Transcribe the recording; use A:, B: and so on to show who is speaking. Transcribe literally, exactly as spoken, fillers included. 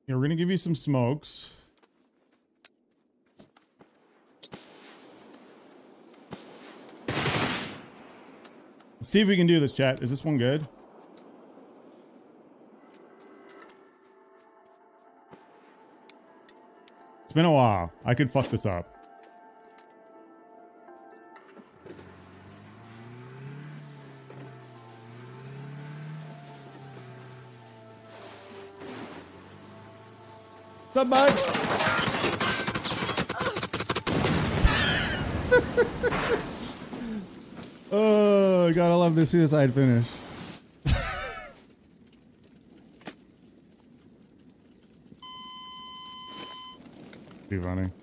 A: Yeah, we're gonna give you some smokes. Let's see if we can do this, chat. Is this one good? It's been a while. I could fuck this up. What's up, bud? Oh, gotta love the suicide finish. Be funny.